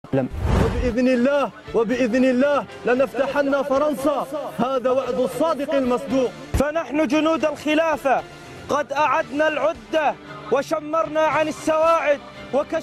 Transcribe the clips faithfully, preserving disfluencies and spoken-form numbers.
وبإذن الله وبإذن الله لنفتحن فرنسا هذا وعد الصادق المصدوق. فنحن جنود الخلافة قد أعدنا العدة وشمرنا عن السواعد وكش.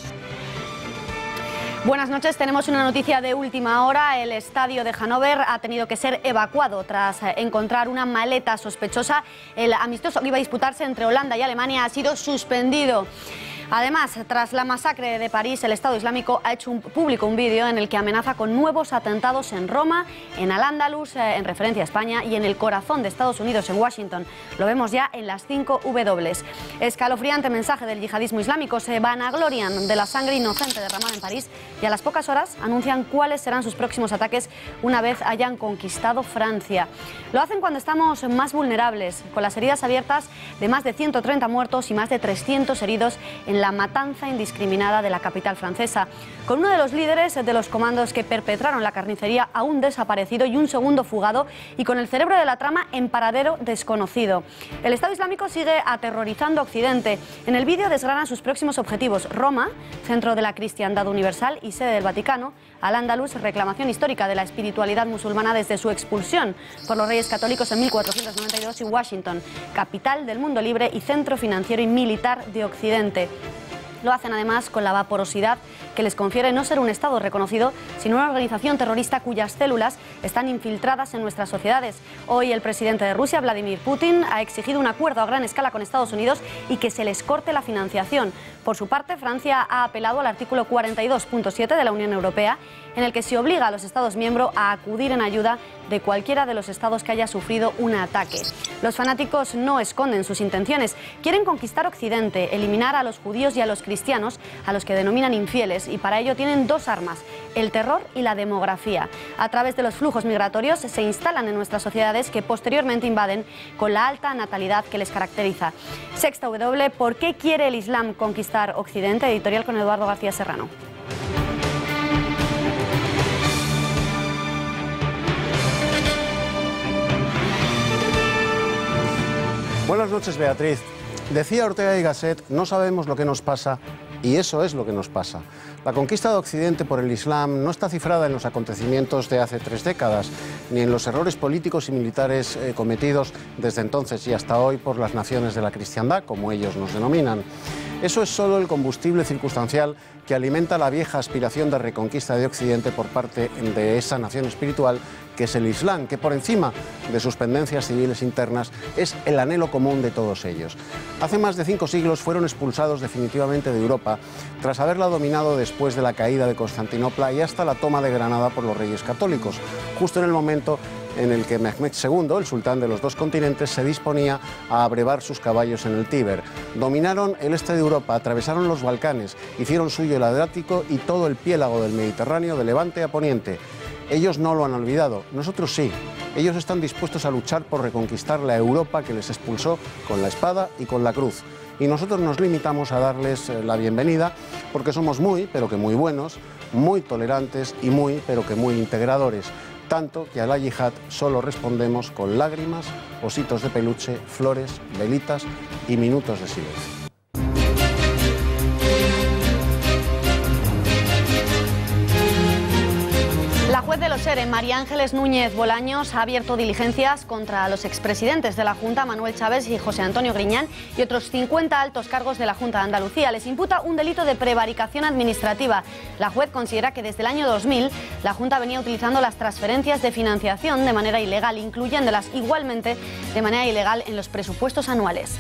Buenas noches, tenemos una noticia de última hora. El estadio de Hannover ha tenido que ser evacuado tras encontrar una maleta sospechosa. El amistoso que iba a disputarse entre Holanda y Alemania ha sido suspendido. Además, tras la masacre de París, el Estado Islámico ha hecho un, público un vídeo en el que amenaza con nuevos atentados en Roma, en Al-Ándalus, eh, en referencia a España, y en el corazón de Estados Unidos, en Washington. Lo vemos ya en las cinco W. Escalofriante mensaje del yihadismo islámico. Se vanaglorian de la sangre inocente derramada en París y a las pocas horas anuncian cuáles serán sus próximos ataques una vez hayan conquistado Francia. Lo hacen cuando estamos más vulnerables, con las heridas abiertas de más de ciento treinta muertos y más de trescientos heridos en la matanza indiscriminada de la capital francesa, con uno de los líderes de los comandos que perpetraron la carnicería aún desaparecido y un segundo fugado, y con el cerebro de la trama en paradero desconocido. El Estado Islámico sigue aterrorizando a Occidente. En el vídeo desgranan sus próximos objetivos: Roma, centro de la cristiandad universal y sede del Vaticano; Al-Ándalus, reclamación histórica de la espiritualidad musulmana desde su expulsión por los reyes católicos en mil cuatrocientos noventa y dos; y Washington, capital del mundo libre y centro financiero y militar de Occidente. Lo hacen además con la vaporosidad que les confiere no ser un Estado reconocido, sino una organización terrorista cuyas células están infiltradas en nuestras sociedades. Hoy el presidente de Rusia, Vladimir Putin, ha exigido un acuerdo a gran escala con Estados Unidos y que se les corte la financiación. Por su parte, Francia ha apelado al artículo cuarenta y dos punto siete de la Unión Europea, en el que se obliga a los Estados miembros a acudir en ayuda de cualquiera de los estados que haya sufrido un ataque. Los fanáticos no esconden sus intenciones. Quieren conquistar Occidente, eliminar a los judíos y a los cristianos, a los que denominan infieles, y para ello tienen dos armas: el terror y la demografía. A través de los flujos migratorios se instalan en nuestras sociedades, que posteriormente invaden con la alta natalidad que les caracteriza. Sexta W, ¿por qué quiere el Islam conquistar Occidente? Editorial con Eduardo García Serrano. Buenas noches, Beatriz. Decía Ortega y Gasset: no sabemos lo que nos pasa, y eso es lo que nos pasa. La conquista de Occidente por el Islam no está cifrada en los acontecimientos de hace tres décadas, ni en los errores políticos y militares eh, cometidos desde entonces y hasta hoy por las naciones de la cristiandad, como ellos nos denominan. Eso es solo el combustible circunstancial que alimenta la vieja aspiración de reconquista de Occidente por parte de esa nación espiritual que es el Islam, que por encima de sus pendencias civiles internas es el anhelo común de todos ellos. Hace más de cinco siglos fueron expulsados definitivamente de Europa tras haberla dominado después de la caída de Constantinopla y hasta la toma de Granada por los reyes católicos, justo en el momento en el que Mehmed segundo, el sultán de los dos continentes, se disponía a abrevar sus caballos en el Tíber. Dominaron el este de Europa, atravesaron los Balcanes, hicieron suyo el Adriático y todo el piélago del Mediterráneo de levante a poniente. Ellos no lo han olvidado, nosotros sí. Ellos están dispuestos a luchar por reconquistar la Europa que les expulsó con la espada y con la cruz. Y nosotros nos limitamos a darles la bienvenida porque somos muy, pero que muy buenos, muy tolerantes y muy, pero que muy integradores. Tanto que a la yihad solo respondemos con lágrimas, ositos de peluche, flores, velitas y minutos de silencio. La juez de Los Ere, María Ángeles Núñez Bolaños, ha abierto diligencias contra los expresidentes de la Junta, Manuel Chávez y José Antonio Griñán, y otros cincuenta altos cargos de la Junta de Andalucía. Les imputa un delito de prevaricación administrativa. La juez considera que desde el año dos mil la Junta venía utilizando las transferencias de financiación de manera ilegal, incluyéndolas igualmente de manera ilegal en los presupuestos anuales.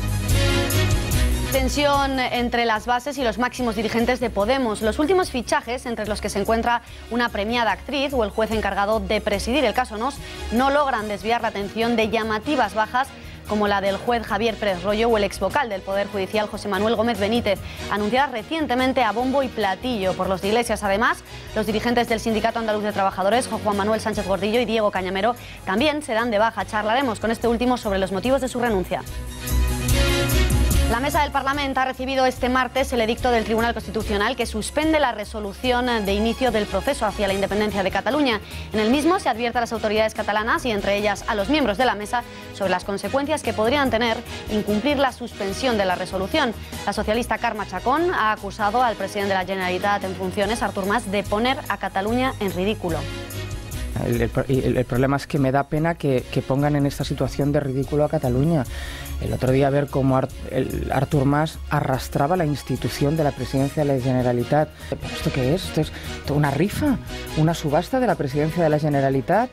Tensión entre las bases y los máximos dirigentes de Podemos. Los últimos fichajes, entre los que se encuentra una premiada actriz o el juez encargado de presidir el caso Nos, no logran desviar la atención de llamativas bajas como la del juez Javier Pérez Royo o el exvocal del Poder Judicial José Manuel Gómez Benítez, anunciadas recientemente a bombo y platillo por los de Iglesias. Además, los dirigentes del Sindicato Andaluz de Trabajadores, Juan Manuel Sánchez Gordillo y Diego Cañamero, también se dan de baja. Charlaremos con este último sobre los motivos de su renuncia. La mesa del Parlamento ha recibido este martes el edicto del Tribunal Constitucional que suspende la resolución de inicio del proceso hacia la independencia de Cataluña. En el mismo se advierte a las autoridades catalanas y entre ellas a los miembros de la mesa sobre las consecuencias que podrían tener incumplir la suspensión de la resolución. La socialista Carme Chacón ha acusado al presidente de la Generalitat en funciones, Artur Mas, de poner a Cataluña en ridículo. El, el, el problema es que me da pena que, que pongan en esta situación de ridículo a Cataluña. El otro día ver cómo Art, el, Artur Mas arrastraba la institución de la presidencia de la Generalitat. ¿Pero esto qué es? ¿Esto es toda una rifa? ¿Una subasta de la presidencia de la Generalitat?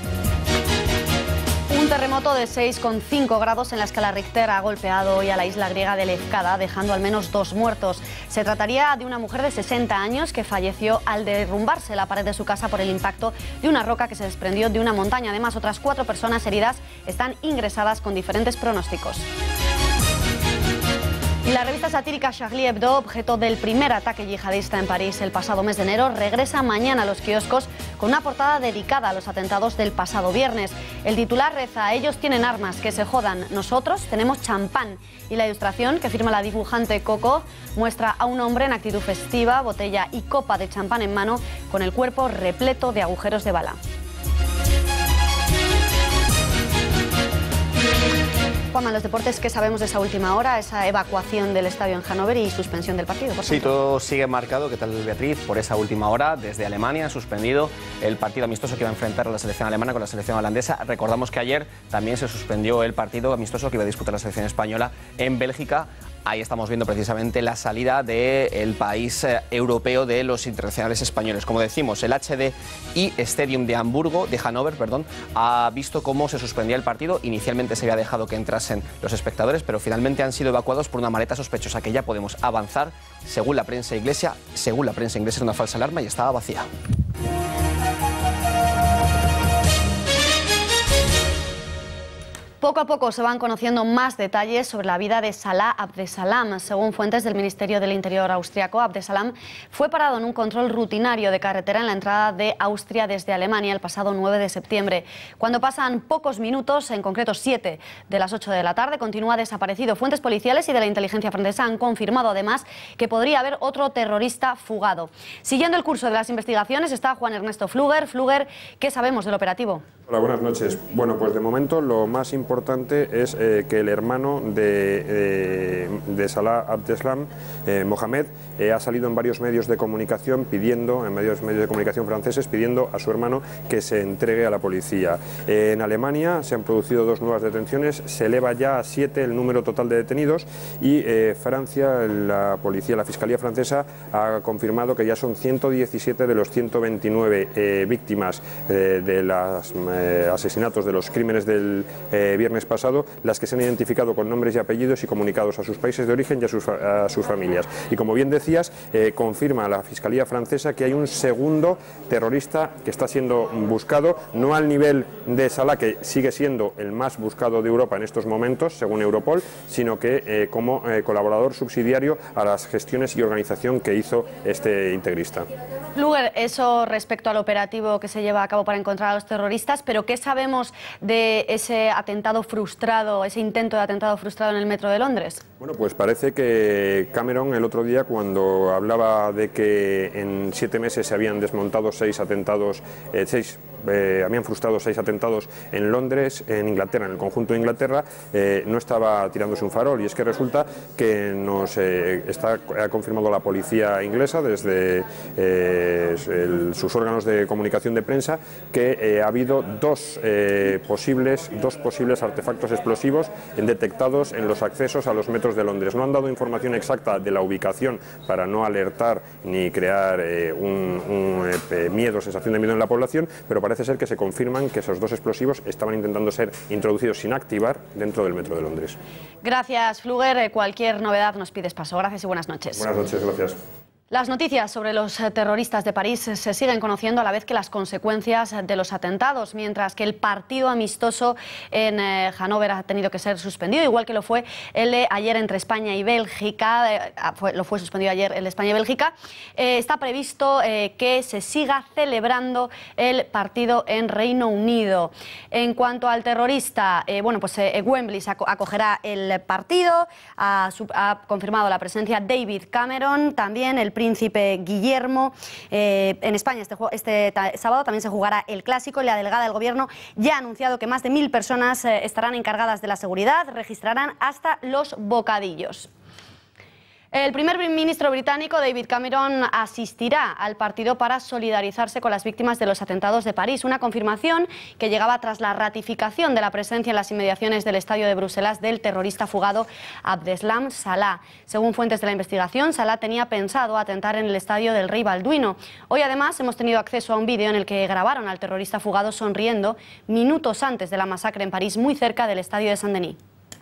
Un terremoto de seis coma cinco grados en la escala Richter ha golpeado hoy a la isla griega de Lefkada, dejando al menos dos muertos. Se trataría de una mujer de sesenta años que falleció al derrumbarse la pared de su casa por el impacto de una roca que se desprendió de una montaña. Además, otras cuatro personas heridas están ingresadas con diferentes pronósticos. Y la revista satírica Charlie Hebdo, objeto del primer ataque yihadista en París el pasado mes de enero, regresa mañana a los kioscos con una portada dedicada a los atentados del pasado viernes. El titular reza: ellos tienen armas, que se jodan, nosotros tenemos champán. Y la ilustración, que firma la dibujante Coco, muestra a un hombre en actitud festiva, botella y copa de champán en mano, con el cuerpo repleto de agujeros de bala. Juanma, en los deportes, ¿qué sabemos de esa última hora? Esa evacuación del estadio en Hannover y suspensión del partido, por Sí, todo sigue marcado, ¿qué tal, Beatriz? Por esa última hora, desde Alemania, suspendido el partido amistoso que iba a enfrentar a la selección alemana con la selección holandesa. Recordamos que ayer también se suspendió el partido amistoso que iba a disputar la selección española en Bélgica. Ahí estamos viendo precisamente la salida del país eh, europeo de los internacionales españoles. Como decimos, el H D I Stadium de Hamburgo, de Hannover, perdón, ha visto cómo se suspendía el partido. Inicialmente se había dejado que entrasen los espectadores, pero finalmente han sido evacuados por una maleta sospechosa que ya podemos avanzar. Según la prensa inglesa, según la prensa inglesa, era una falsa alarma y estaba vacía. Poco a poco se van conociendo más detalles sobre la vida de Salah Abdeslam. Según fuentes del Ministerio del Interior austriaco, Abdeslam fue parado en un control rutinario de carretera en la entrada de Austria desde Alemania el pasado nueve de septiembre. Cuando pasan pocos minutos, en concreto siete de las ocho de la tarde, continúa desaparecido. Fuentes policiales y de la inteligencia francesa han confirmado además que podría haber otro terrorista fugado. Siguiendo el curso de las investigaciones está Juan Ernesto Fluger. Fluger, ¿qué sabemos del operativo? Hola, buenas noches. Bueno, pues de momento lo más importante es eh, que el hermano de, eh, de Salah Abdeslam, eh, Mohamed, eh, ha salido en varios medios de comunicación pidiendo, en varios medios de comunicación franceses, pidiendo a su hermano que se entregue a la policía. Eh, en Alemania se han producido dos nuevas detenciones, se eleva ya a siete el número total de detenidos y eh, Francia, la policía, la Fiscalía francesa ha confirmado que ya son ciento diecisiete de los ciento veintinueve eh, víctimas eh, de las eh, asesinatos, de los crímenes del eh, viernes pasado, las que se han identificado con nombres y apellidos y comunicados a sus países de origen y a sus, a sus familias. Y como bien decías, eh, confirma la Fiscalía francesa que hay un segundo terrorista que está siendo buscado, no al nivel de Salah, que sigue siendo el más buscado de Europa en estos momentos, según Europol, sino que eh, como eh, colaborador subsidiario a las gestiones y organización que hizo este integrista. Fluger, eso respecto al operativo que se lleva a cabo para encontrar a los terroristas, pero ¿qué sabemos de ese atentado frustrado, ese intento de atentado frustrado en el metro de Londres? Bueno, pues parece que Cameron el otro día, cuando hablaba de que en siete meses se habían desmontado seis atentados, eh, seis Eh, habían frustrado seis atentados en Londres, en Inglaterra, en el conjunto de Inglaterra, eh, no estaba tirándose un farol, y es que resulta que nos eh, está, ha confirmado la policía inglesa desde eh, el, sus órganos de comunicación de prensa que eh, ha habido dos, eh, posibles, dos posibles artefactos explosivos detectados en los accesos a los metros de Londres. No han dado información exacta de la ubicación para no alertar ni crear eh, un, un eh, miedo, sensación de miedo en la población, pero para Parece ser que se confirman que esos dos explosivos estaban intentando ser introducidos sin activar dentro del metro de Londres. Gracias, Fluger. Cualquier novedad nos pides paso. Gracias y buenas noches. Buenas noches, gracias. Las noticias sobre los terroristas de París se siguen conociendo a la vez que las consecuencias de los atentados, mientras que el partido amistoso en eh, Hannover ha tenido que ser suspendido, igual que lo fue el de ayer entre España y Bélgica, eh, fue, lo fue suspendido ayer el de España y Bélgica. Eh, está previsto eh, que se siga celebrando el partido en Reino Unido. En cuanto al terrorista, eh, bueno, pues eh, Wembley se acogerá el partido, ha, ha confirmado la presencia David Cameron, también el príncipe Guillermo. Eh, en España este, este sábado también se jugará el Clásico y la delegada del Gobierno ya ha anunciado que más de mil personas eh, estarán encargadas de la seguridad, registrarán hasta los bocadillos. El primer ministro británico David Cameron asistirá al partido para solidarizarse con las víctimas de los atentados de París, una confirmación que llegaba tras la ratificación de la presencia en las inmediaciones del estadio de Bruselas del terrorista fugado Abdeslam Salah. Según fuentes de la investigación, Salah tenía pensado atentar en el estadio del Rey Balduino. Hoy además hemos tenido acceso a un vídeo en el que grabaron al terrorista fugado sonriendo minutos antes de la masacre en París, muy cerca del estadio de Saint-Denis.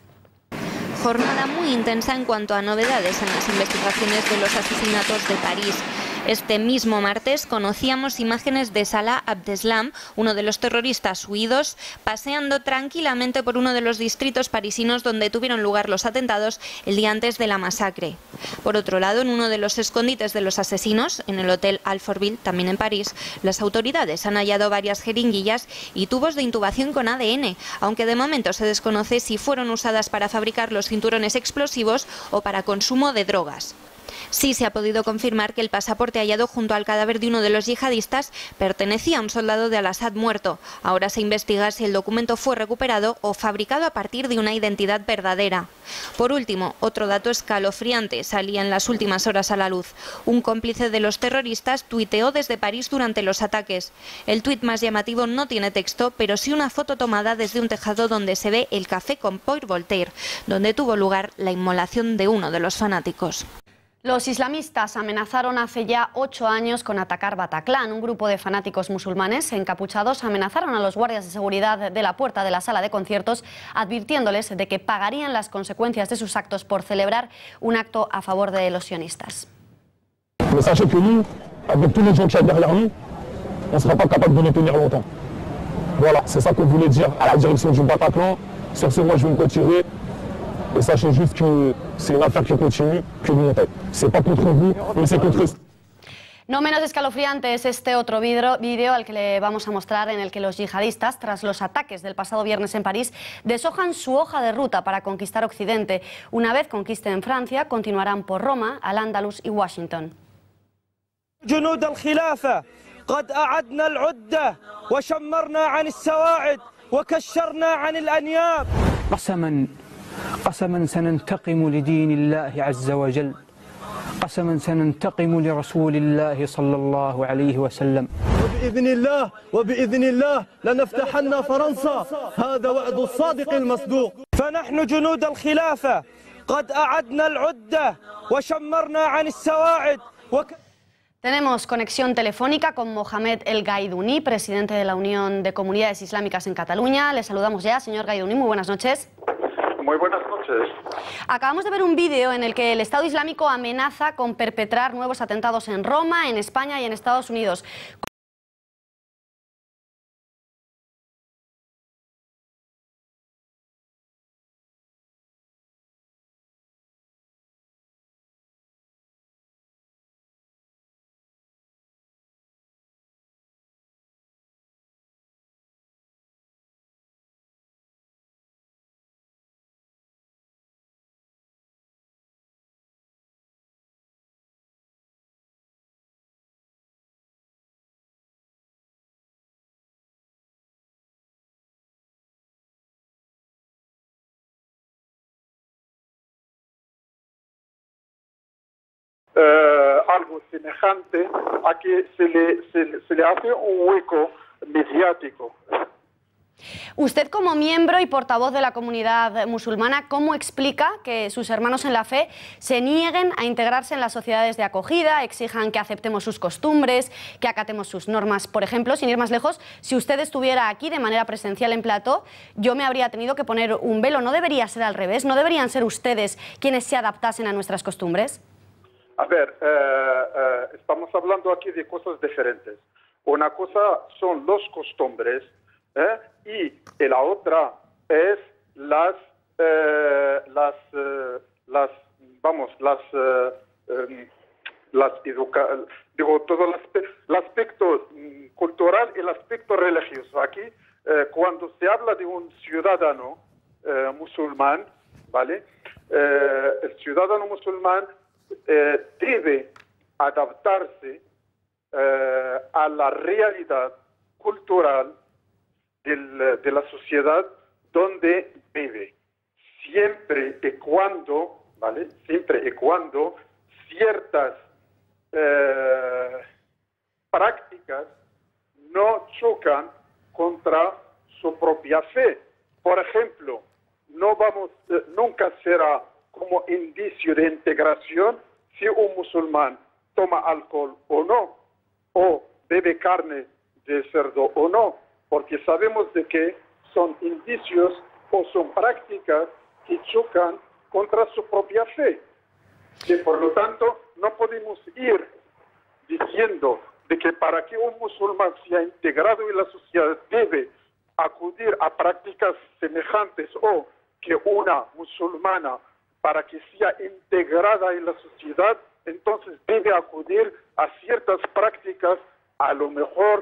Jornada muy intensa en cuanto a novedades en las investigaciones de los asesinatos de París. Este mismo martes conocíamos imágenes de Salah Abdeslam, uno de los terroristas huidos, paseando tranquilamente por uno de los distritos parisinos donde tuvieron lugar los atentados el día antes de la masacre. Por otro lado, en uno de los escondites de los asesinos, en el Hotel Alfortville, también en París, las autoridades han hallado varias jeringuillas y tubos de intubación con A D N, aunque de momento se desconoce si fueron usadas para fabricar los cinturones explosivos o para consumo de drogas. Sí se ha podido confirmar que el pasaporte hallado junto al cadáver de uno de los yihadistas pertenecía a un soldado de Al-Assad muerto. Ahora se investiga si el documento fue recuperado o fabricado a partir de una identidad verdadera. Por último, otro dato escalofriante salía en las últimas horas a la luz. Un cómplice de los terroristas tuiteó desde París durante los ataques. El tuit más llamativo no tiene texto, pero sí una foto tomada desde un tejado donde se ve el café con Paul Voltaire, donde tuvo lugar la inmolación de uno de los fanáticos. Los islamistas amenazaron hace ya ocho años con atacar Bataclan. Un grupo de fanáticos musulmanes encapuchados amenazaron a los guardias de seguridad de la puerta de la sala de conciertos, advirtiéndoles de que pagarían las consecuencias de sus actos por celebrar un acto a favor de los sionistas. Mais sachez que nous, avec tous les gens qui sont derrière nous, on ne sera pas capable de les tenir longtemps. Voilà, c'est ça qu'on voulait dire à la direction du Bataclan. Sur ce, moi, je vais me retirer. Et sachez juste que c'est une affaire qui continue, que nous on fait. C'est pas contre vous, mais c'est contre eux. No menos escalofriante es este otro vídeo al que le vamos a mostrar, en el que los yihadistas, tras los ataques del pasado viernes en París, deshojan su hoja de ruta para conquistar Occidente. Una vez conquisten Francia, continuarán por Roma, Al-Ándalus y Washington. جنود الخلافة قد أعدنا العدة وشمرنا عن السواعد وكشرنا عن الأنياب. قسما قسما سننتقم لدين الله عز وجل، قسما سننتقم لرسول الله صلى الله عليه وسلم. وبإذن الله وبإذن الله لنفتحن فرنسا، هذا وعد الصادق المصدوق. فنحن جنود الخلافة قد أعدنا العدة وشمرنا عن السواعد وك... Tenemos conexión telefónica con Mohamed El Gaidouni, presidente de la Unión de Comunidades Islámicas en Cataluña. Le saludamos ya, señor Gaidouni, muy buenas noches. Muy buenas noches. Acabamos de ver un vídeo en el que el Estado Islámico amenaza con perpetrar nuevos atentados en Roma, en España y en Estados Unidos. Eh, algo semejante a que se le, se, se le hace un hueco mediático. Usted, como miembro y portavoz de la comunidad musulmana, ¿cómo explica que sus hermanos en la fe se nieguen a integrarse en las sociedades de acogida, exijan que aceptemos sus costumbres, que acatemos sus normas? Por ejemplo, sin ir más lejos, si usted estuviera aquí de manera presencial en plató, yo me habría tenido que poner un velo. ¿No debería ser al revés? ¿No deberían ser ustedes quienes se adaptasen a nuestras costumbres? a ver, eh, eh, estamos hablando aquí de cosas diferentes. Una cosa son los costumbres ¿eh? y la otra es las, eh, las, eh, las, vamos, las, eh, eh, las educa digo, todo el aspecto, el aspecto cultural y el aspecto religioso. Aquí, eh, cuando se habla de un ciudadano eh, musulmán, ¿vale? Eh, el ciudadano musulmán eh, debe adaptarse eh, a la realidad cultural del, de la sociedad donde vive, siempre y cuando, ¿vale? Siempre y cuando ciertas eh, prácticas no chocan contra su propia fe. Por ejemplo, no vamos, eh, nunca será como indicio de integración si un musulmán toma alcohol o no, o bebe carne de cerdo o no, porque sabemos de que son indicios o son prácticas que chocan contra su propia fe. Y por lo tanto, no podemos ir diciendo de que para que un musulmán sea integrado en la sociedad debe acudir a prácticas semejantes o que una musulmana para que sea integrada en la sociedad, entonces debe acudir a ciertas prácticas, a lo mejor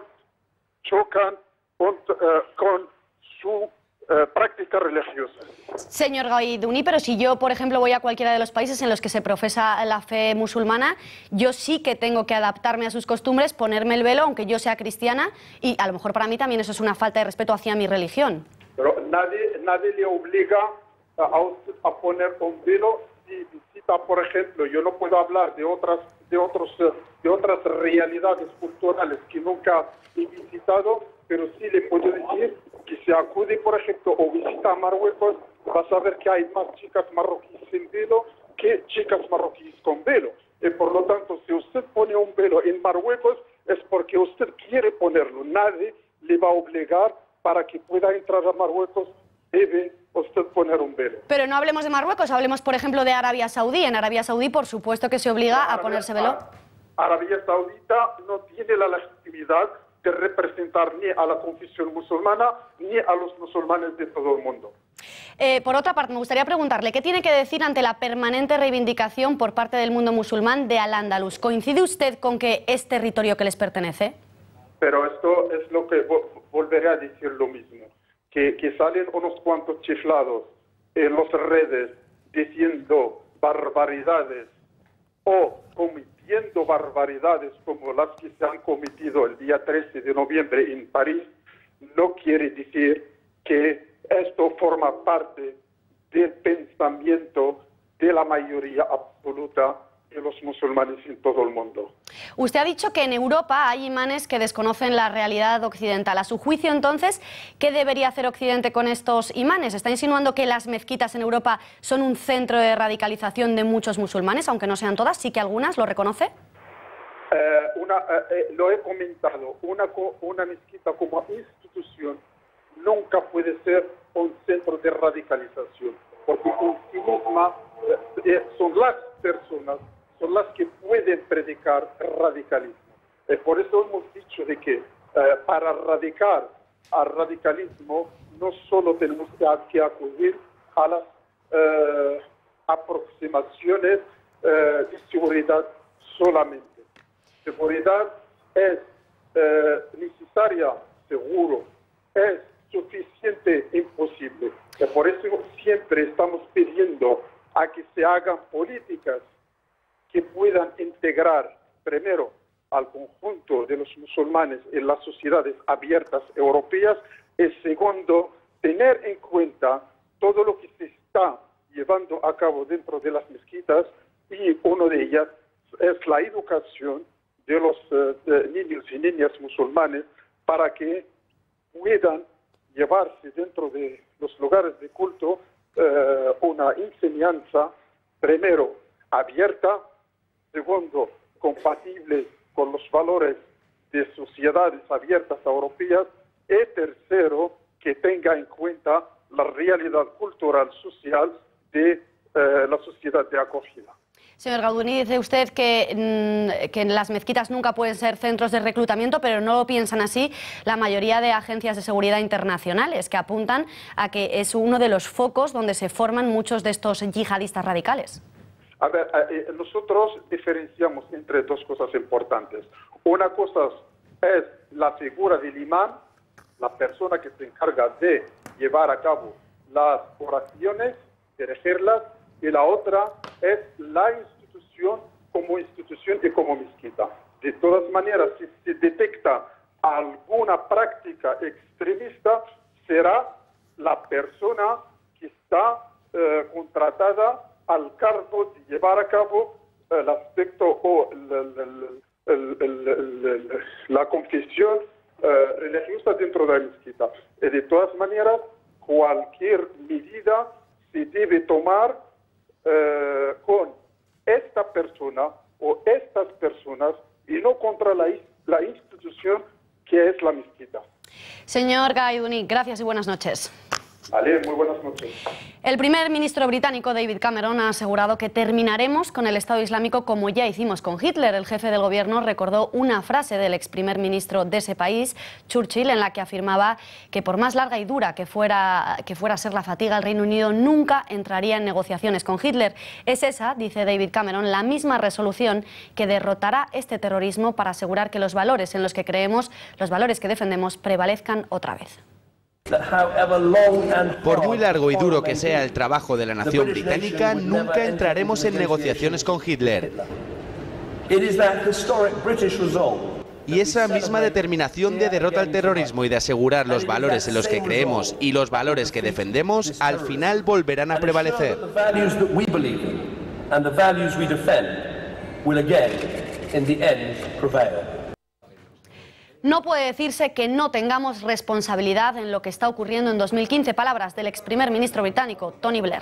chocan con, uh, con su uh, práctica religiosa. Señor Gaidouni, pero si yo, por ejemplo, voy a cualquiera de los países en los que se profesa la fe musulmana, yo sí que tengo que adaptarme a sus costumbres, ponerme el velo, aunque yo sea cristiana, y a lo mejor para mí también eso es una falta de respeto hacia mi religión. Pero nadie, nadie le obliga a usted a poner un velo si visita, por ejemplo, yo no puedo hablar de otras, de otros, de otras realidades culturales que nunca he visitado, pero sí le puedo decir que si acude, por ejemplo, o visita Marruecos, vas a ver que hay más chicas marroquíes sin velo que chicas marroquíes con velo. Y por lo tanto, si usted pone un velo en Marruecos, es porque usted quiere ponerlo. Nadie le va a obligar para que pueda entrar a Marruecos, debe usted poner un velo. Pero no hablemos de Marruecos, hablemos, por ejemplo, de Arabia Saudí. En Arabia Saudí, por supuesto que se obliga a ponerse velo. Arabia Saudita no tiene la legitimidad de representar ni a la confesión musulmana ni a los musulmanes de todo el mundo. Eh, por otra parte, me gustaría preguntarle, ¿qué tiene que decir ante la permanente reivindicación por parte del mundo musulmán de Al-Ándalus? ¿Coincide usted con que es territorio que les pertenece? Pero esto es lo que volveré a decir lo mismo, que, que salen unos cuantos chiflados en las redes diciendo barbaridades o cometiendo barbaridades como las que se han cometido el día trece de noviembre en París, no quiere decir que esto forma parte del pensamiento de la mayoría absoluta de los musulmanes en todo el mundo. Usted ha dicho que en Europa hay imanes que desconocen la realidad occidental. A su juicio, entonces, ¿qué debería hacer Occidente con estos imanes? ¿Está insinuando que las mezquitas en Europa son un centro de radicalización de muchos musulmanes, aunque no sean todas? ¿Sí que algunas? ¿Lo reconoce? Eh, una, eh, lo he comentado, una, una mezquita como institución nunca puede ser un centro de radicalización, porque en sí misma eh, son las personas son las que pueden predicar radicalismo. Eh, por eso hemos dicho de que eh, para radicar al radicalismo no solo tenemos que acudir a las eh, aproximaciones eh, de seguridad solamente. Seguridad es eh, necesaria, seguro, es suficiente, imposible. Y por eso siempre estamos pidiendo a que se hagan políticas que puedan integrar primero al conjunto de los musulmanes en las sociedades abiertas europeas y segundo, tener en cuenta todo lo que se está llevando a cabo dentro de las mezquitas y una de ellas es la educación de los uh, de niños y niñas musulmanes para que puedan llevarse dentro de los lugares de culto uh, una enseñanza, primero, abierta, segundo, compatible con los valores de sociedades abiertas europeas y tercero, que tenga en cuenta la realidad cultural social de uh, la sociedad de acogida. Señor Gaudouni, dice usted que, que las mezquitas nunca pueden ser centros de reclutamiento, pero no lo piensan así la mayoría de agencias de seguridad internacionales, que apuntan a que es uno de los focos donde se forman muchos de estos yihadistas radicales. A ver, eh, nosotros diferenciamos entre dos cosas importantes. Una cosa es la figura del imán, la persona que se encarga de llevar a cabo las oraciones, dirigirlas, y la otra es la institución como institución y como mezquita. De todas maneras, si se detecta alguna práctica extremista, será la persona que está eh, contratada al cargo de llevar a cabo el aspecto o el, el, el, el, el, la confesión eh, religiosa dentro de la mezquita. Y de todas maneras, cualquier medida se debe tomar eh, con esta persona o estas personas y no contra la, la institución que es la mezquita. Señor Gaudouni, gracias y buenas noches. Vale, muy buenas noches. El primer ministro británico David Cameron ha asegurado que terminaremos con el Estado Islámico como ya hicimos con Hitler. El jefe del gobierno recordó una frase del ex primer ministro de ese país, Churchill, en la que afirmaba que por más larga y dura que fuera, que fuera a ser la fatiga, el Reino Unido nunca entraría en negociaciones con Hitler. Es esa, dice David Cameron, la misma resolución que derrotará este terrorismo para asegurar que los valores en los que creemos, los valores que defendemos, prevalezcan otra vez. Por muy largo y duro que sea el trabajo de la nación británica, nunca entraremos en negociaciones con Hitler. Y esa misma determinación de derrota al terrorismo y de asegurar los valores en los que creemos y los valores que defendemos, al final volverán a prevalecer. No puede decirse que no tengamos responsabilidad en lo que está ocurriendo en dos mil quince. Palabras del ex primer ministro británico, Tony Blair.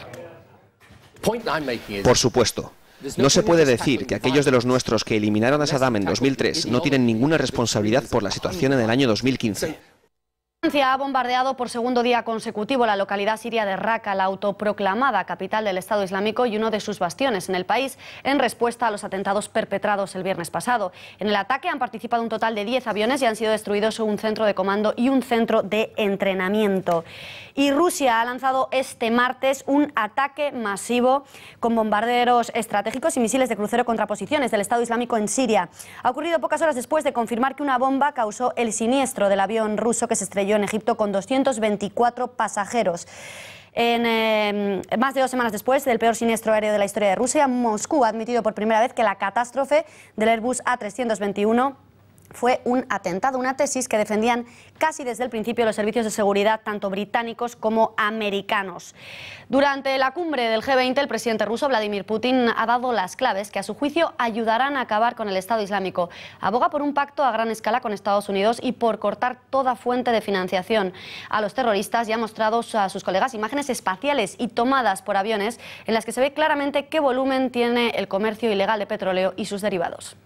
Por supuesto. No se puede decir que aquellos de los nuestros que eliminaron a Saddam en dos mil tres no tienen ninguna responsabilidad por la situación en el año dos mil quince. Francia ha bombardeado por segundo día consecutivo la localidad siria de Raqqa, la autoproclamada capital del Estado Islámico y uno de sus bastiones en el país, en respuesta a los atentados perpetrados el viernes pasado. En el ataque han participado un total de diez aviones y han sido destruidos un centro de comando y un centro de entrenamiento. Y Rusia ha lanzado este martes un ataque masivo con bombarderos estratégicos y misiles de crucero contra posiciones del Estado Islámico en Siria. Ha ocurrido pocas horas después de confirmar que una bomba causó el siniestro del avión ruso que se estrelló en Egipto con doscientos veinticuatro pasajeros. En, eh, más de dos semanas después del peor siniestro aéreo de la historia de Rusia, Moscú ha admitido por primera vez que la catástrofe del Airbus A trescientos veintiuno fue un atentado, una tesis que defendían casi desde el principio los servicios de seguridad tanto británicos como americanos. Durante la cumbre del G veinte, el presidente ruso Vladimir Putin ha dado las claves que a su juicio ayudarán a acabar con el Estado Islámico. Aboga por un pacto a gran escala con Estados Unidos y por cortar toda fuente de financiación a los terroristas y ha mostrado a sus colegas imágenes espaciales y tomadas por aviones en las que se ve claramente qué volumen tiene el comercio ilegal de petróleo y sus derivados.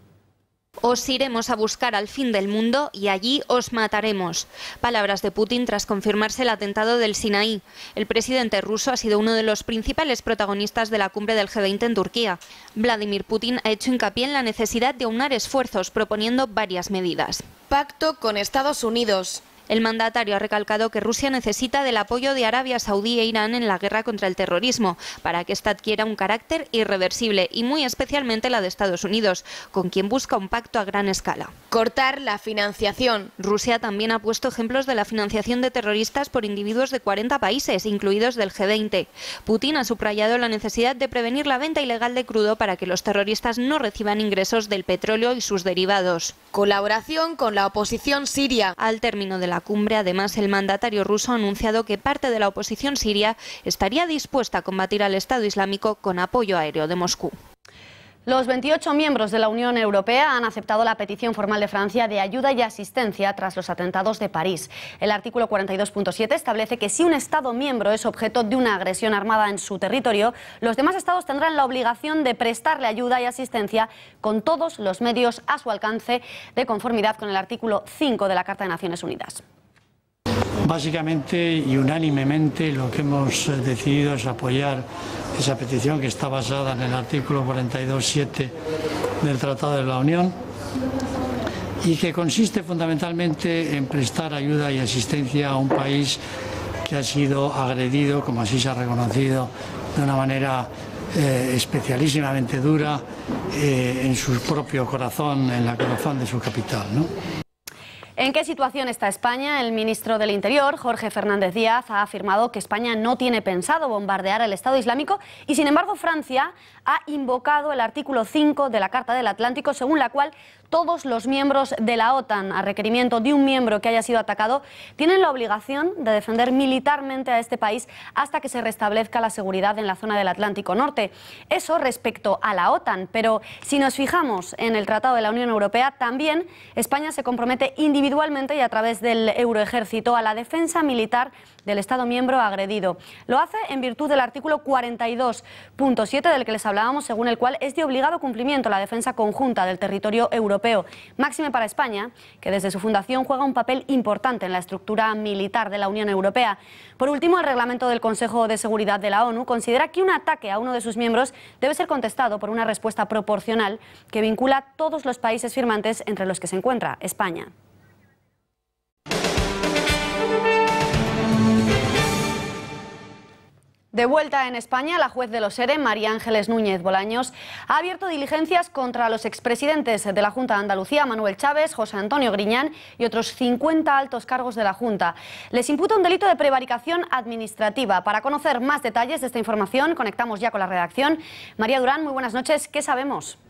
Os iremos a buscar al fin del mundo y allí os mataremos. Palabras de Putin tras confirmarse el atentado del Sinaí. El presidente ruso ha sido uno de los principales protagonistas de la cumbre del G veinte en Turquía. Vladimir Putin ha hecho hincapié en la necesidad de aunar esfuerzos proponiendo varias medidas. Pacto con Estados Unidos. El mandatario ha recalcado que Rusia necesita del apoyo de Arabia Saudí e Irán en la guerra contra el terrorismo, para que ésta adquiera un carácter irreversible, y muy especialmente la de Estados Unidos, con quien busca un pacto a gran escala. Cortar la financiación. Rusia también ha puesto ejemplos de la financiación de terroristas por individuos de cuarenta países, incluidos del G veinte. Putin ha subrayado la necesidad de prevenir la venta ilegal de crudo para que los terroristas no reciban ingresos del petróleo y sus derivados. Colaboración con la oposición siria. Al término de la cumbre, además, el mandatario ruso ha anunciado que parte de la oposición siria estaría dispuesta a combatir al Estado Islámico con apoyo aéreo de Moscú. Los veintiocho miembros de la Unión Europea han aceptado la petición formal de Francia de ayuda y asistencia tras los atentados de París. El artículo cuarenta y dos punto siete establece que si un Estado miembro es objeto de una agresión armada en su territorio, los demás Estados tendrán la obligación de prestarle ayuda y asistencia con todos los medios a su alcance, de conformidad con el artículo cinco de la Carta de Naciones Unidas. Básicamente y unánimemente lo que hemos decidido es apoyar esa petición que está basada en el artículo cuarenta y dos punto siete del Tratado de la Unión y que consiste fundamentalmente en prestar ayuda y asistencia a un país que ha sido agredido, como así se ha reconocido, de una manera eh, especialísimamente dura eh, en su propio corazón, en el corazón de su capital, ¿no? ¿En qué situación está España? El ministro del Interior, Jorge Fernández Díaz, ha afirmado que España no tiene pensado bombardear al Estado Islámico y, sin embargo, Francia ha invocado el artículo cinco de la Carta del Atlántico, según la cual todos los miembros de la OTAN, a requerimiento de un miembro que haya sido atacado, tienen la obligación de defender militarmente a este país hasta que se restablezca la seguridad en la zona del Atlántico Norte. Eso respecto a la OTAN, pero si nos fijamos en el Tratado de la Unión Europea, también España se compromete individualmente y a través del Euroejército a la defensa militar del Estado miembro agredido. Lo hace en virtud del artículo cuarenta y dos punto siete del que les hablábamos, según el cual es de obligado cumplimiento la defensa conjunta del territorio europeo. Máxime para España, que desde su fundación juega un papel importante en la estructura militar de la Unión Europea. Por último, el reglamento del Consejo de Seguridad de la ONU considera que un ataque a uno de sus miembros debe ser contestado por una respuesta proporcional que vincula a todos los países firmantes, entre los que se encuentra España. De vuelta en España, la juez de los ERE, María Ángeles Núñez Bolaños, ha abierto diligencias contra los expresidentes de la Junta de Andalucía, Manuel Chávez, José Antonio Griñán y otros cincuenta altos cargos de la Junta. Les imputa un delito de prevaricación administrativa. Para conocer más detalles de esta información, conectamos ya con la redacción. María Durán, muy buenas noches. ¿Qué sabemos?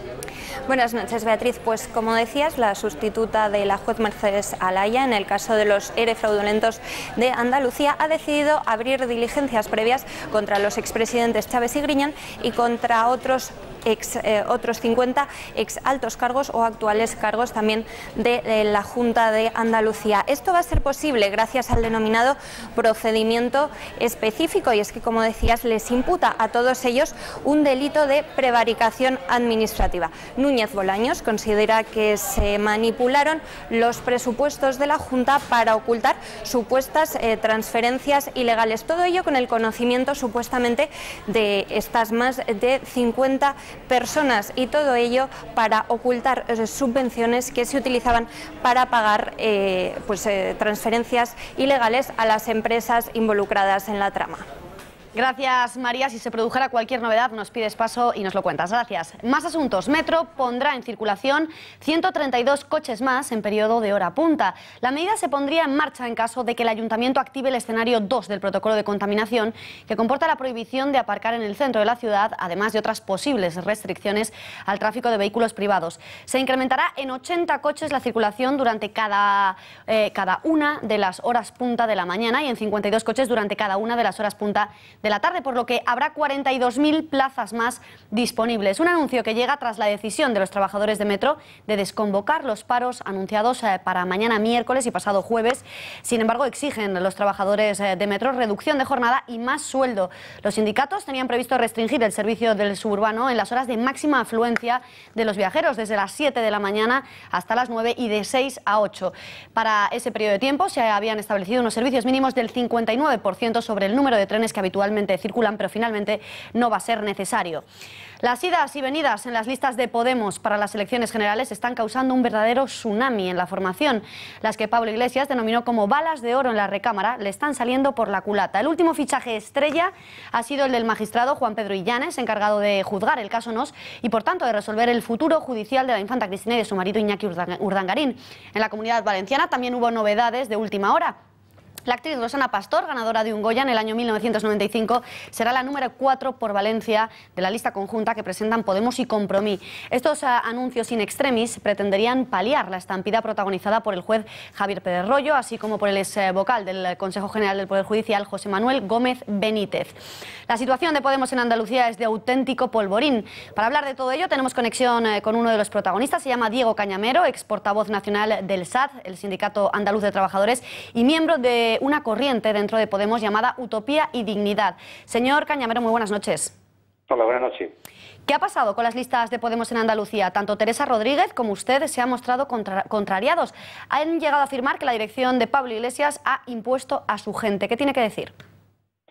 Buenas noches, Beatriz. Pues como decías, la sustituta de la juez Mercedes Alaya en el caso de los ERE fraudulentos de Andalucía ha decidido abrir diligencias previas contra los expresidentes Chávez y Griñán y contra otros Ex, eh, otros cincuenta ex altos cargos o actuales cargos también de, de la Junta de Andalucía. Esto va a ser posible gracias al denominado procedimiento específico, y es que, como decías, les imputa a todos ellos un delito de prevaricación administrativa. Núñez Bolaños considera que se manipularon los presupuestos de la Junta para ocultar supuestas eh, transferencias ilegales. Todo ello con el conocimiento supuestamente de estas más de cincuenta personas, y todo ello para ocultar eh, subvenciones que se utilizaban para pagar eh, pues, eh, transferencias ilegales a las empresas involucradas en la trama. Gracias, María. Si se produjera cualquier novedad, nos pides paso y nos lo cuentas. Gracias. Más asuntos. Metro pondrá en circulación ciento treinta y dos coches más en periodo de hora punta. La medida se pondría en marcha en caso de que el Ayuntamiento active el escenario dos del protocolo de contaminación, que comporta la prohibición de aparcar en el centro de la ciudad, además de otras posibles restricciones al tráfico de vehículos privados. Se incrementará en ochenta coches la circulación durante cada, eh, cada una de las horas punta de la mañana y en cincuenta y dos coches durante cada una de las horas punta de la tarde, por lo que habrá cuarenta y dos mil plazas más disponibles. Un anuncio que llega tras la decisión de los trabajadores de Metro de desconvocar los paros anunciados eh, para mañana miércoles y pasado jueves. Sin embargo, exigen los trabajadores eh, de Metro reducción de jornada y más sueldo. Los sindicatos tenían previsto restringir el servicio del suburbano en las horas de máxima afluencia de los viajeros, desde las siete de la mañana hasta las nueve y de seis a ocho. Para ese periodo de tiempo se habían establecido unos servicios mínimos del cincuenta y nueve por ciento sobre el número de trenes que habitualmente circulan, pero finalmente no va a ser necesario. Las idas y venidas en las listas de Podemos para las elecciones generales están causando un verdadero tsunami en la formación. Las que Pablo Iglesias denominó como balas de oro en la recámara le están saliendo por la culata. El último fichaje estrella ha sido el del magistrado Juan Pedro Illanes, encargado de juzgar el caso Nos y, por tanto, de resolver el futuro judicial de la infanta Cristina y de su marido Iñaki Urdangarín. En la Comunidad Valenciana también hubo novedades de última hora. La actriz Rosana Pastor, ganadora de un Goya en el año mil novecientos noventa y cinco, será la número cuatro por Valencia de la lista conjunta que presentan Podemos y Compromís. Estos uh, anuncios in extremis pretenderían paliar la estampida protagonizada por el juez Javier Pérez Royo, así como por el ex vocal del Consejo General del Poder Judicial, José Manuel Gómez Benítez. La situación de Podemos en Andalucía es de auténtico polvorín. Para hablar de todo ello tenemos conexión eh, con uno de los protagonistas. Se llama Diego Cañamero, ex portavoz nacional del S A D, el Sindicato Andaluz de Trabajadores, y miembro de una corriente dentro de Podemos llamada Utopía y Dignidad. Señor Cañamero, muy buenas noches. Hola, buenas noches. ¿Qué ha pasado con las listas de Podemos en Andalucía? Tanto Teresa Rodríguez como usted se han mostrado contra contrariados. Han llegado a afirmar que la dirección de Pablo Iglesias ha impuesto a su gente. ¿Qué tiene que decir?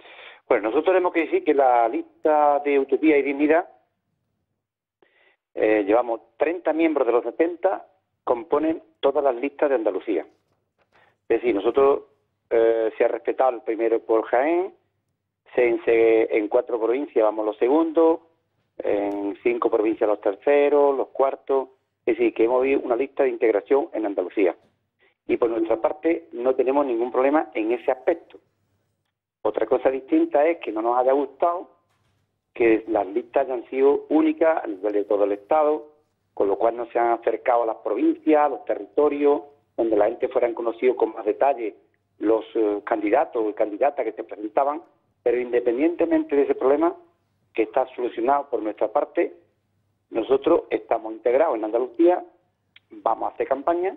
Bueno, nosotros tenemos que decir que la lista de Utopía y Dignidad, eh, llevamos treinta miembros de los setenta, componen todas las listas de Andalucía. Es decir, nosotros eh, se ha respetado el primero por Jaén, se, se, en cuatro provincias vamos los segundos, en cinco provincias los terceros, los cuartos, es decir, que hemos visto una lista de integración en Andalucía. Y por nuestra parte no tenemos ningún problema en ese aspecto. Otra cosa distinta es que no nos haya gustado que las listas hayan sido únicas a nivel de todo el Estado, con lo cual no se han acercado a las provincias, a los territorios, donde la gente fueran conocidos con más detalle los eh, candidatos y candidatas que se presentaban, pero independientemente de ese problema, que está solucionado por nuestra parte, nosotros estamos integrados en Andalucía, vamos a hacer campaña,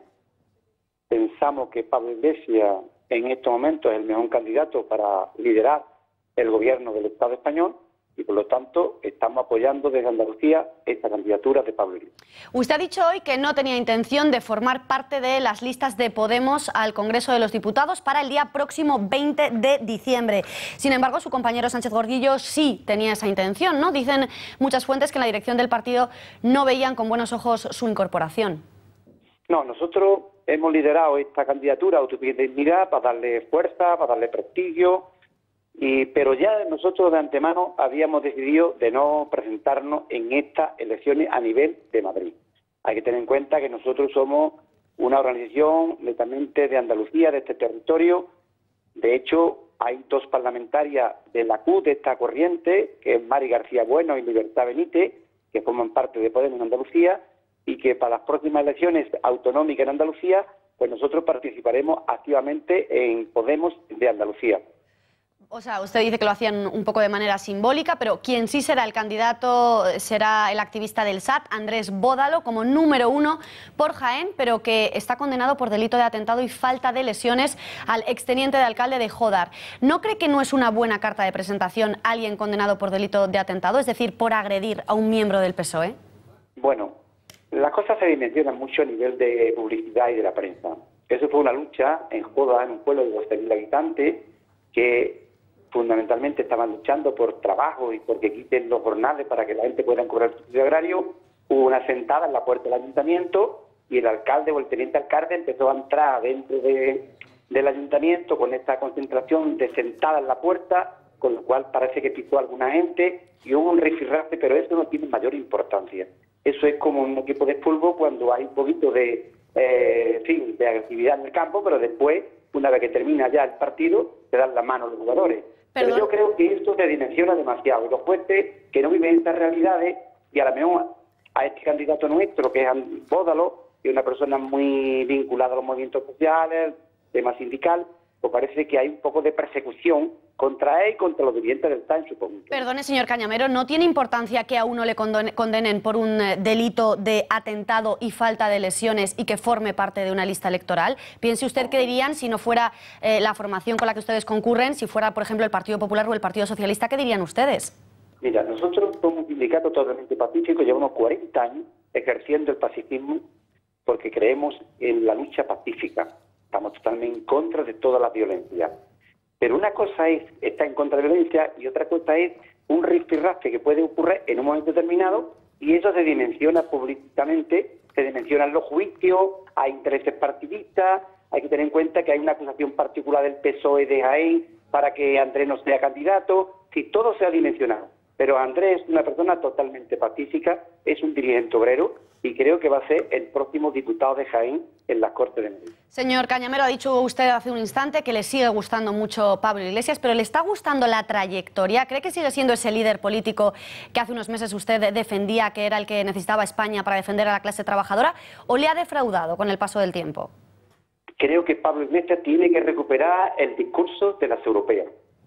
pensamos que Pablo Iglesias en estos momentos es el mejor candidato para liderar el gobierno del Estado español y por lo tanto estamos apoyando desde Andalucía esta candidatura de Pablo Iglesias. Usted ha dicho hoy que no tenía intención de formar parte de las listas de Podemos al Congreso de los Diputados para el día próximo veinte de diciembre. Sin embargo, su compañero Sánchez Gordillo sí tenía esa intención, ¿no? Dicen muchas fuentes que en la dirección del partido no veían con buenos ojos su incorporación. No, nosotros hemos liderado esta candidatura a Utopía y Dignidad para darle fuerza, para darle prestigio, y, pero ya nosotros de antemano habíamos decidido de no presentarnos en estas elecciones a nivel de Madrid. Hay que tener en cuenta que nosotros somos una organización netamente de Andalucía, de este territorio. De hecho, hay dos parlamentarias de la C U, de esta corriente, que es Mari García Bueno y Libertad Benítez, que forman parte de Podemos en Andalucía, y que para las próximas elecciones autonómicas en Andalucía, pues nosotros participaremos activamente en Podemos de Andalucía. O sea, usted dice que lo hacían un poco de manera simbólica, pero quien sí será el candidato será el activista del S A T, Andrés Bódalo, como número uno por Jaén, pero que está condenado por delito de atentado y falta de lesiones al exteniente de alcalde de Jódar. ¿No cree que no es una buena carta de presentación alguien condenado por delito de atentado, es decir, por agredir a un miembro del P S O E? Bueno, las cosas se dimensionan mucho a nivel de publicidad y de la prensa. Eso fue una lucha en Jódar, en un pueblo de doce mil habitantes, que fundamentalmente estaban luchando por trabajo y porque quiten los jornales para que la gente pueda cobrar el subsidio agrario. Hubo una sentada en la puerta del ayuntamiento y el alcalde o el teniente alcalde empezó a entrar dentro de, del ayuntamiento con esta concentración de sentada en la puerta, con lo cual parece que picó a alguna gente y hubo un rifirrafe, pero eso no tiene mayor importancia. Eso es como un equipo de fútbol cuando hay un poquito de, eh, en fin, de actividad en el campo, pero después, una vez que termina ya el partido, se dan la mano a los jugadores. Pero yo creo que esto se dimensiona demasiado. Y los jueces que no viven estas realidades, y a lo mejor a este candidato nuestro, que es Bódalo, que es una persona muy vinculada a los movimientos sociales, tema sindical, pues parece que hay un poco de persecución contra él y contra los dirigentes del S A T en su conjunto. Perdone, señor Cañamero, ¿no tiene importancia que a uno le condenen por un delito de atentado y falta de lesiones y que forme parte de una lista electoral? Piense usted qué dirían si no fuera eh, la formación con la que ustedes concurren, si fuera, por ejemplo, el Partido Popular o el Partido Socialista, ¿qué dirían ustedes? Mira, nosotros somos un sindicato totalmente pacífico, llevamos cuarenta años ejerciendo el pacifismo porque creemos en la lucha pacífica. Estamos totalmente en contra de toda la violencia. Pero una cosa es estar en contra de la violencia y otra cosa es un rifirrafe que puede ocurrir en un momento determinado y eso se dimensiona públicamente, se dimensionan los juicios, hay intereses partidistas, hay que tener en cuenta que hay una acusación particular del P S O E de Jaén para que Andrés no sea candidato, si todo se ha dimensionado. Pero Andrés es una persona totalmente pacífica, es un dirigente obrero y creo que va a ser el próximo diputado de Jaén en las Cortes de Madrid. Señor Cañamero, ha dicho usted hace un instante que le sigue gustando mucho Pablo Iglesias, pero ¿le está gustando la trayectoria? ¿Cree que sigue siendo ese líder político que hace unos meses usted defendía que era el que necesitaba España para defender a la clase trabajadora? ¿O le ha defraudado con el paso del tiempo? Creo que Pablo Iglesias tiene que recuperar el discurso de las europeas.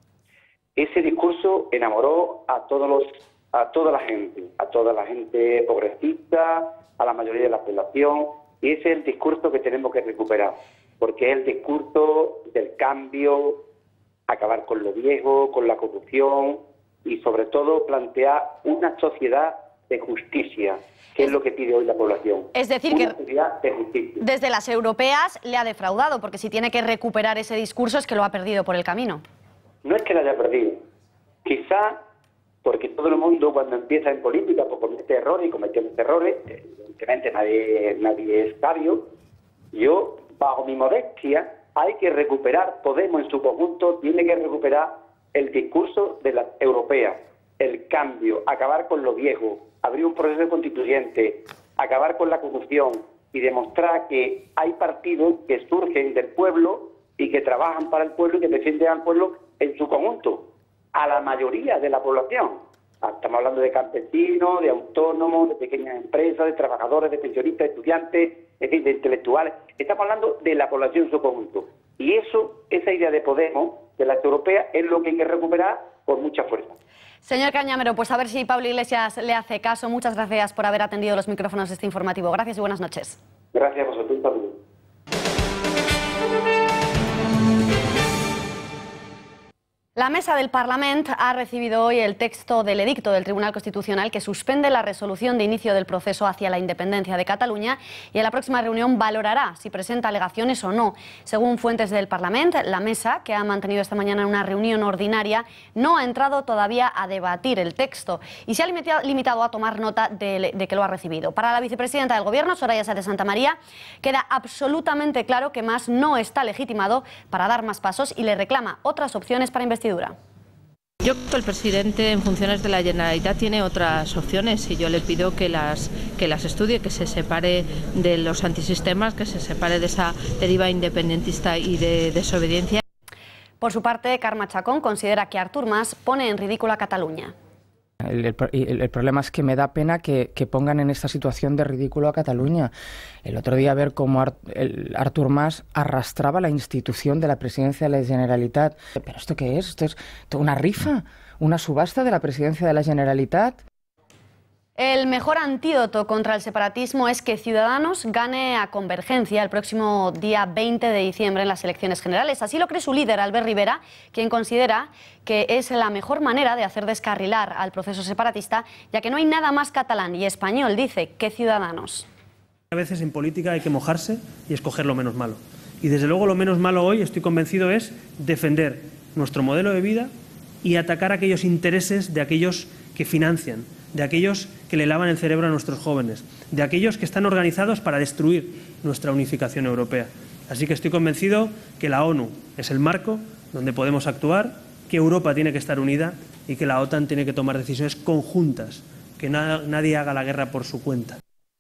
Ese discurso enamoró a todos los, a toda la gente, a toda la gente progresista, a la mayoría de la población, y ese es el discurso que tenemos que recuperar, porque es el discurso del cambio, acabar con lo viejo, con la corrupción y sobre todo plantear una sociedad de justicia, que es, es lo que pide hoy la población. Es decir, una que sociedad de justicia. Desde las europeas le ha defraudado, porque si tiene que recuperar ese discurso es que lo ha perdido por el camino. No es que la haya perdido, quizá porque todo el mundo cuando empieza en política pues comete errores y cometemos errores, evidentemente nadie, nadie es sabio. Yo, bajo mi modestia, hay que recuperar, Podemos en su conjunto tiene que recuperar el discurso de la europea, el cambio, acabar con lo viejo, abrir un proceso constituyente, acabar con la corrupción y demostrar que hay partidos que surgen del pueblo y que trabajan para el pueblo y que defienden al pueblo en su conjunto, a la mayoría de la población. Estamos hablando de campesinos, de autónomos, de pequeñas empresas, de trabajadores, de pensionistas, de estudiantes, es decir, de intelectuales. Estamos hablando de la población en su conjunto. Y eso, esa idea de Podemos, de la europea, es lo que hay que recuperar con mucha fuerza. Señor Cañamero, pues a ver si Pablo Iglesias le hace caso. Muchas gracias por haber atendido los micrófonos de este informativo. Gracias y buenas noches. Gracias a vosotros. Pablo. La mesa del Parlament ha recibido hoy el texto del edicto del Tribunal Constitucional que suspende la resolución de inicio del proceso hacia la independencia de Cataluña y en la próxima reunión valorará si presenta alegaciones o no. Según fuentes del Parlament, la mesa, que ha mantenido esta mañana una reunión ordinaria, no ha entrado todavía a debatir el texto y se ha limitado a tomar nota de, de que lo ha recibido. Para la vicepresidenta del Gobierno, Soraya Sáenz de Santamaría, queda absolutamente claro que Mas no está legitimado para dar más pasos y le reclama otras opciones para investigar. Yo creo que el presidente en funciones de la Generalitat tiene otras opciones y yo le pido que las, que las estudie, que se separe de los antisistemas, que se separe de esa deriva independentista y de desobediencia. Por su parte, Carme Chacón considera que Artur Mas pone en ridículo a Cataluña. El, el, el problema es que me da pena que, que pongan en esta situación de ridículo a Cataluña. El otro día ver cómo Art, el, Artur Mas arrastraba la institución de la presidencia de la Generalitat. ¿Pero esto qué es? ¿Esto es una rifa? ¿Una subasta de la presidencia de la Generalitat? El mejor antídoto contra el separatismo es que Ciudadanos gane a Convergencia el próximo día veinte de diciembre en las elecciones generales. Así lo cree su líder, Albert Rivera, quien considera que es la mejor manera de hacer descarrilar al proceso separatista, ya que no hay nada más catalán y español, dice, que Ciudadanos. A veces en política hay que mojarse y escoger lo menos malo. Y desde luego lo menos malo hoy, estoy convencido, es defender nuestro modelo de vida y atacar aquellos intereses de aquellos que financian, de aquellos que le lavan el cerebro a nuestros jóvenes, de aquellos que están organizados para destruir nuestra unificación europea. Así que estoy convencido que la ONU es el marco donde podemos actuar, que Europa tiene que estar unida y que la OTAN tiene que tomar decisiones conjuntas, que na- nadie haga la guerra por su cuenta.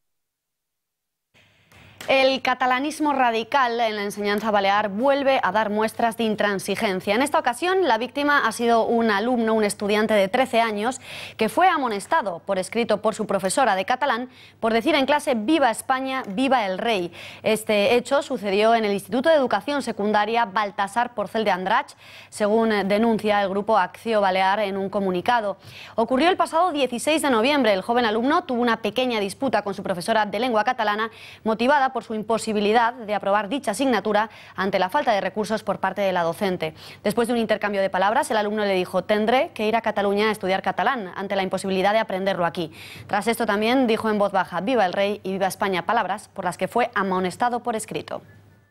El catalanismo radical en la enseñanza balear vuelve a dar muestras de intransigencia. En esta ocasión, la víctima ha sido un alumno, un estudiante de trece años, que fue amonestado por escrito por su profesora de catalán por decir en clase «Viva España, viva el rey». Este hecho sucedió en el Instituto de Educación Secundaria Baltasar Porcel de Andratx, según denuncia el grupo Acció Balear en un comunicado. Ocurrió el pasado dieciséis de noviembre. El joven alumno tuvo una pequeña disputa con su profesora de lengua catalana, motivada por su imposibilidad de aprobar dicha asignatura ante la falta de recursos por parte de la docente. Después de un intercambio de palabras, el alumno le dijo: tendré que ir a Cataluña a estudiar catalán, ante la imposibilidad de aprenderlo aquí. Tras esto también dijo en voz baja: viva el rey y viva España, palabras por las que fue amonestado por escrito.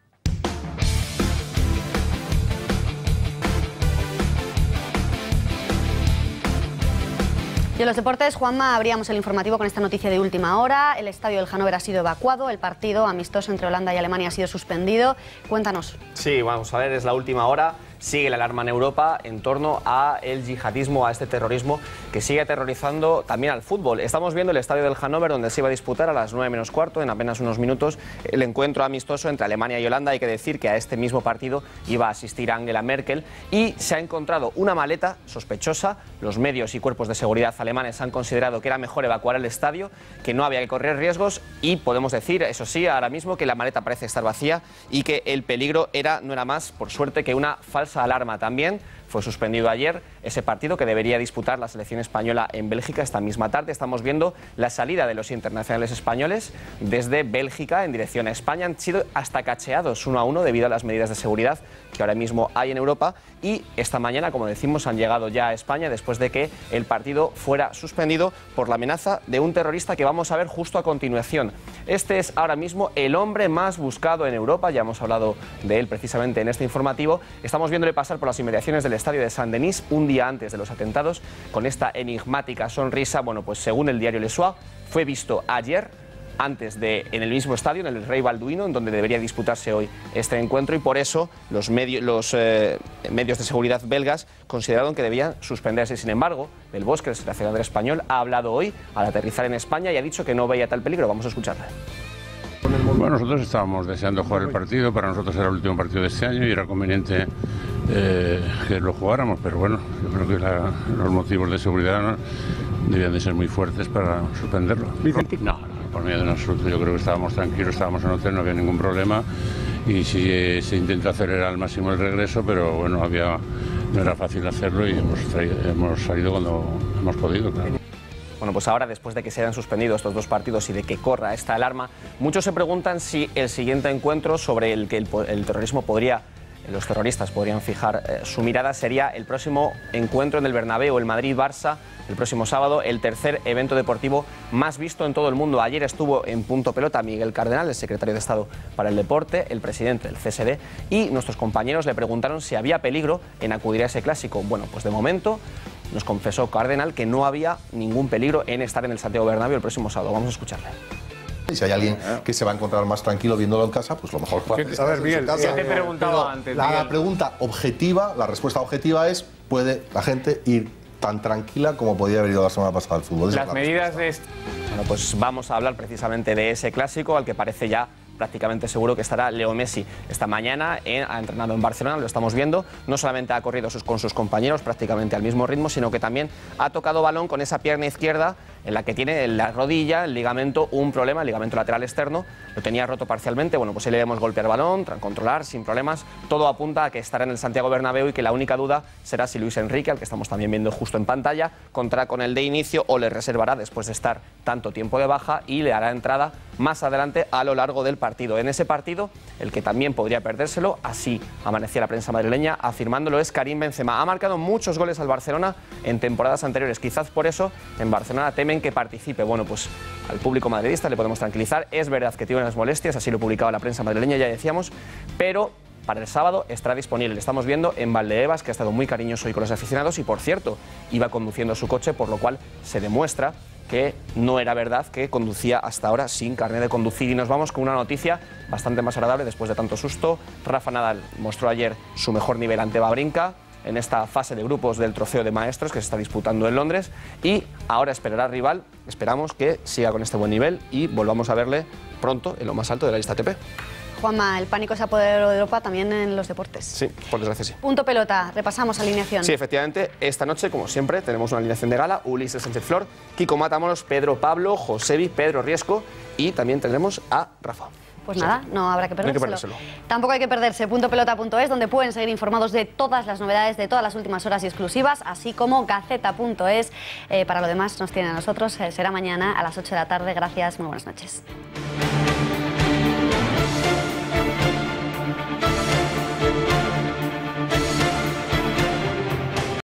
Y en los deportes, Juanma, abríamos el informativo con esta noticia de última hora. El estadio del Hannover ha sido evacuado, el partido amistoso entre Holanda y Alemania ha sido suspendido. Cuéntanos. Sí, vamos a ver, es la última hora. Sigue la alarma en Europa en torno a el yihadismo, a este terrorismo que sigue aterrorizando también al fútbol. Estamos viendo el estadio del Hannover, donde se iba a disputar a las nueve menos cuarto, en apenas unos minutos, el encuentro amistoso entre Alemania y Holanda. Hay que decir que a este mismo partido iba a asistir Angela Merkel y se ha encontrado una maleta sospechosa. Los medios y cuerpos de seguridad alemanes han considerado que era mejor evacuar el estadio, que no había que correr riesgos y podemos decir, eso sí, ahora mismo que la maleta parece estar vacía y que el peligro era, no era más, por suerte, que una falsa alarma. También fue suspendido ayer ese partido que debería disputar la selección española en Bélgica esta misma tarde. Estamos viendo la salida de los internacionales españoles desde Bélgica en dirección a España. Han sido hasta cacheados uno a uno debido a las medidas de seguridad que ahora mismo hay en Europa y esta mañana, como decimos, han llegado ya a España después de que el partido fuera suspendido por la amenaza de un terrorista que vamos a ver justo a continuación. Este es ahora mismo el hombre más buscado en Europa, ya hemos hablado de él precisamente en este informativo. Estamos viéndole pasar por las inmediaciones del estadio de Saint-Denis un día día antes de los atentados, con esta enigmática sonrisa. Bueno, pues según el diario Le Soir, fue visto ayer antes de, en el mismo estadio, en el Rey Balduino, en donde debería disputarse hoy este encuentro, y por eso los, medio, los eh, medios de seguridad belgas consideraron que debían suspenderse. Sin embargo, Del Bosque, el seleccionador español, ha hablado hoy al aterrizar en España y ha dicho que no veía tal peligro. Vamos a escucharle. Bueno, nosotros estábamos deseando jugar el partido, para nosotros era el último partido de este año y era conveniente eh, que lo jugáramos, pero bueno, yo creo que la, los motivos de seguridad no, debían de ser muy fuertes para suspenderlo. No, por miedo en absoluto, yo creo que estábamos tranquilos, estábamos en hotel, no había ningún problema y sí eh, se intentó acelerar al máximo el regreso, pero bueno, había, no era fácil hacerlo y hemos, traído, hemos salido cuando hemos podido, claro. Bueno, pues ahora, después de que se hayan suspendido estos dos partidos y de que corra esta alarma, muchos se preguntan si el siguiente encuentro sobre el que el, el terrorismo podría, los terroristas podrían fijar eh, su mirada, sería el próximo encuentro en el Bernabéu, el Madrid-Barça, el próximo sábado, el tercer evento deportivo más visto en todo el mundo. Ayer estuvo en Punto Pelota Miguel Cardenal, el secretario de Estado para el Deporte, el presidente del C S D, y nuestros compañeros le preguntaron si había peligro en acudir a ese clásico. Bueno, pues de momento nos confesó Cardenal que no había ningún peligro en estar en el Santiago Bernabéu el próximo sábado. Vamos a escucharle. Y si hay alguien que se va a encontrar más tranquilo viéndolo en casa, pues lo mejor es a ver, Miguel, casa. ¿qué te preguntaba antes? La, Miguel? la pregunta objetiva, la respuesta objetiva es: ¿puede la gente ir tan tranquila como podía haber ido la semana pasada al fútbol? Las medidas de este... Bueno, pues vamos a hablar precisamente de ese clásico al que parece ya prácticamente seguro que estará Leo Messi. Esta mañana en, ha entrenado en Barcelona, lo estamos viendo. No solamente ha corrido sus, con sus compañeros prácticamente al mismo ritmo, sino que también ha tocado balón con esa pierna izquierda en la que tiene en la rodilla, el ligamento, un problema, el ligamento lateral externo. Lo tenía roto parcialmente. Bueno, pues ahí le vemos golpear balón, controlar sin problemas. Todo apunta a que estará en el Santiago Bernabéu y que la única duda será si Luis Enrique, al que estamos también viendo justo en pantalla, contará con el de inicio o le reservará después de estar tanto tiempo de baja y le hará entrada más adelante a lo largo del partido. En ese partido, el que también podría perdérselo, así amanecía la prensa madrileña afirmándolo, es Karim Benzema. Ha marcado muchos goles al Barcelona en temporadas anteriores. Quizás por eso en Barcelona temen que participe. Bueno, pues al público madridista le podemos tranquilizar. Es verdad que tiene unas molestias, así lo publicaba la prensa madrileña, ya decíamos, pero para el sábado estará disponible. Le estamos viendo en Valdebebas, que ha estado muy cariñoso hoy con los aficionados y, por cierto, iba conduciendo su coche, por lo cual se demuestra que no era verdad que conducía hasta ahora sin carnet de conducir. Y nos vamos con una noticia bastante más agradable después de tanto susto. Rafa Nadal mostró ayer su mejor nivel ante Wawrinka en esta fase de grupos del Trofeo de Maestros que se está disputando en Londres, y ahora esperará rival. Esperamos que siga con este buen nivel y volvamos a verle pronto en lo más alto de la lista A T P. Juanma, el pánico se apoderó de Europa también en los deportes. Sí, por desgracia sí. Punto Pelota, repasamos alineación. Sí, efectivamente, esta noche, como siempre, tenemos una alineación de gala: Ulises Sánchez Flor, Kiko Matamoros, Pedro Pablo, Josebi, Pedro Riesco, y también tendremos a Rafa. Pues nada, no habrá que perdérselo. No hay que perdérselo. Tampoco hay que perderse punto pelota punto es, donde pueden seguir informados de todas las novedades de todas las últimas horas y exclusivas, así como gaceta punto es. Eh, para lo demás nos tienen a nosotros. Eh, será mañana a las ocho de la tarde. Gracias, muy buenas noches.